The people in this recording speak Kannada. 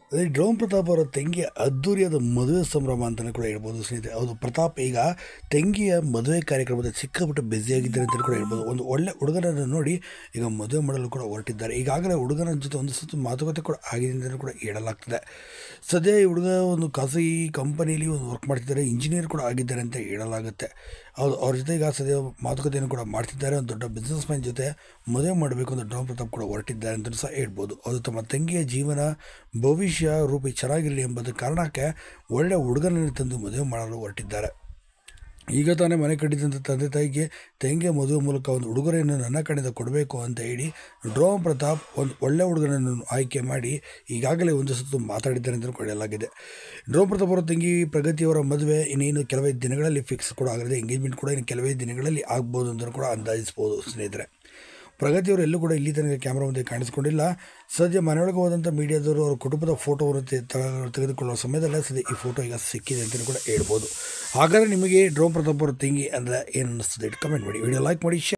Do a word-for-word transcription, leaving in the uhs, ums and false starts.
ಅದೇ ಡ್ರೋನ್ ಪ್ರತಾಪ್ ಅವರ ತಂಗಿ ಅದ್ದೂರಿಯಾದ ಮದುವೆ ಸಂಭ್ರಮ ಅಂತಲೇ ಕೂಡ ಹೇಳ್ಬೋದು ಸ್ನೇಹಿತರೆ. ಹೌದು, ಪ್ರತಾಪ್ ಈಗ ತಂಗಿಯ ಮದುವೆ ಕಾರ್ಯಕ್ರಮದ ಸಿಕ್ಕಾಪಟ್ಟೆ ಬ್ಯುಸಿಯಾಗಿದ್ದಾರೆ ಅಂತಲೇ ಕೂಡ ಹೇಳ್ಬೋದು. ಒಂದು ಒಳ್ಳೆ ಹುಡುಗನನ್ನು ನೋಡಿ ಈಗ ಮದುವೆ ಮಾಡಲು ಕೂಡ ಹೊರಟಿದ್ದಾರೆ. ಈಗಾಗಲೇ ಹುಡುಗನ ಜೊತೆ ಒಂದು ಸುತ್ತ ಮಾತುಕತೆ ಕೂಡ ಆಗಿದೆ ಅಂತಲೂ ಕೂಡ ಹೇಳಲಾಗ್ತದೆ. ಸದ್ಯ ಈ ಹುಡುಗ ಒಂದು ಖಾಸಗಿ ಕಂಪನಿಯಲ್ಲಿ ಒಂದು ವರ್ಕ್ ಮಾಡ್ತಿದ್ದಾರೆ, ಇಂಜಿನಿಯರ್ ಕೂಡ ಆಗಿದ್ದಾರೆ ಅಂತ ಹೇಳಲಾಗುತ್ತೆ. ಹೌದು, ಅವ್ರ ಜೊತೆ ಈಗ ಸದ್ಯ ಮಾತುಕತೆಯನ್ನು ಕೂಡ ಮಾಡ್ತಿದ್ದಾರೆ. ಒಂದು ದೊಡ್ಡ ಬಿಸ್ನೆಸ್ ಮ್ಯಾನ್ ಜೊತೆ ಮದುವೆ ಮಾಡಬೇಕು ಅಂತ ಡ್ರೋನ್ ಪ್ರತಾಪ್ ಕೂಡ ಹೊರಟಿದ್ದಾರೆ ಅಂತಲೂ ಸಹ ಹೇಳ್ಬೋದು. ಅದು ತಮ್ಮ ತಂಗಿಯ ಜೀವನ ಭವಿಷ್ಯ ರೂಪಿ ಚೆನ್ನಾಗಿರಲಿ ಎಂಬುದು ಕಾರಣಕ್ಕೆ ಒಳ್ಳೆ ಹುಡುಗನನ್ನು ತಂದು ಮದುವೆ ಮಾಡಲು ಹೊರಟಿದ್ದಾರೆ. ಈಗ ತಾನೇ ಮನೆ ಕಟ್ಟಿದಂಥ ತಂದೆ ತಾಯಿಗೆ ತಂಗಿಯ ಮದುವೆ ಮೂಲಕ ಒಂದು ಉಡುಗೊರೆಯನ್ನು ನನ್ನ ಕಡೆಯಿಂದ ಕೊಡಬೇಕು ಅಂತ ಹೇಳಿ ಡ್ರೋನ್ ಪ್ರತಾಪ್ ಒಂದು ಒಳ್ಳೆ ಹುಡುಗನನ್ನು ಆಯ್ಕೆ ಮಾಡಿ ಈಗಾಗಲೇ ಒಂದು ಸುತ್ತು ಮಾತಾಡಿದ್ದಾರೆ ಅಂತ ಹೇಳಲಾಗಿದೆ. ಡ್ರೋನ್ ಪ್ರತಾಪ್ ಅವರ ತಂಗಿ ಪ್ರಗತಿಯವರ ಮದುವೆ ಇನ್ನೇನು ಕೆಲವೇ ದಿನಗಳಲ್ಲಿ ಫಿಕ್ಸ್ ಕೂಡ ಆಗಿದೆ. ಎಂಗೇಜ್ಮೆಂಟ್ ಕೂಡ ಇನ್ನು ಕೆಲವೇ ದಿನಗಳಲ್ಲಿ ಆಗ್ಬೋದು ಅಂತ ಕೂಡ ಅಂದಾಜಿಸ್ಬೋದು ಸ್ನೇಹಿತರೆ. ಪ್ರಗತಿಯವರು ಎಲ್ಲೂ ಕೂಡ ಇಲ್ಲಿ ತನಕ ಕ್ಯಾಮ್ರಾ ಮುಂದೆ ಕಾಣಿಸ್ಕೊಂಡಿಲ್ಲ. ಸದ್ಯ ಮನೆಯೊಳಗೆ ಹೋದಂಥ ಮೀಡಿಯಾದವರು ಅವರ ಕುಟುಂಬದ ಫೋಟೋವನ್ನು ತೆಗೆದುಕೊಳ್ಳುವ ಸಮಯದಲ್ಲೇ ಸದ್ಯ ಈ ಫೋಟೋ ಈಗ ಸಿಕ್ಕಿದೆ ಅಂತಲೂ ಕೂಡ ಹೇಳ್ಬೋದು. ಹಾಗಾದರೆ ನಿಮಗೆ ಡ್ರೋನ್ ಪ್ರತಾಪ್ ಅವರ ತಂಗಿ ಅಂದರೆ ಏನು ಅನ್ನಿಸ್ತದೆ ಕಮೆಂಟ್ ಮಾಡಿ, ವಿಡಿಯೋ ಲೈಕ್ ಮಾಡಿ.